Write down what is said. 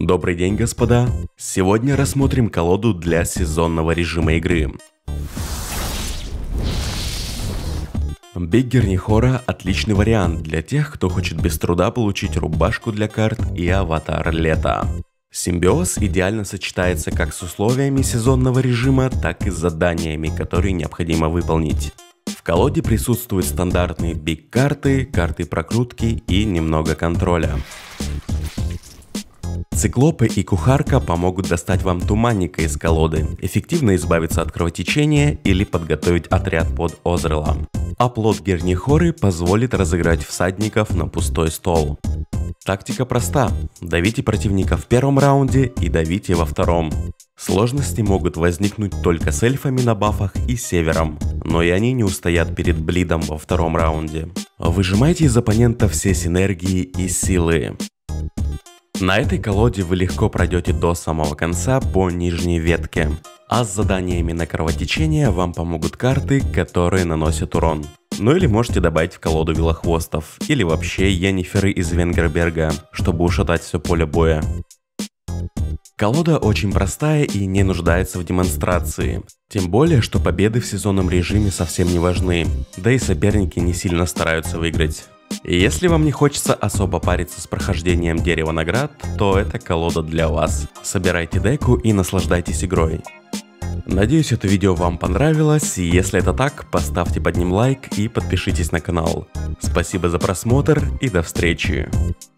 Добрый день, господа! Сегодня рассмотрим колоду для сезонного режима игры. Big Gernihora – отличный вариант для тех, кто хочет без труда получить рубашку для карт и аватар лета. Симбиоз идеально сочетается как с условиями сезонного режима, так и с заданиями, которые необходимо выполнить. В колоде присутствуют стандартные биг карты, карты прокрутки и немного контроля. Циклопы и кухарка помогут достать вам туманника из колоды, эффективно избавиться от кровотечения или подготовить отряд под Озрела. А плод Гернихоры позволит разыграть всадников на пустой стол. Тактика проста. Давите противника в первом раунде и давите во втором. Сложности могут возникнуть только с эльфами на бафах и севером, но и они не устоят перед блидом во втором раунде. Выжимайте из оппонента все синергии и силы. На этой колоде вы легко пройдете до самого конца по нижней ветке, а с заданиями на кровотечение вам помогут карты, которые наносят урон. Ну или можете добавить в колоду Велохвостов, или вообще Йенниферы из Венгерберга, чтобы ушатать все поле боя. Колода очень простая и не нуждается в демонстрации, тем более, что победы в сезонном режиме совсем не важны, да и соперники не сильно стараются выиграть. И если вам не хочется особо париться с прохождением дерева наград, то эта колода для вас. Собирайте деку и наслаждайтесь игрой. Надеюсь, это видео вам понравилось, и если это так, поставьте под ним лайк и подпишитесь на канал. Спасибо за просмотр и до встречи!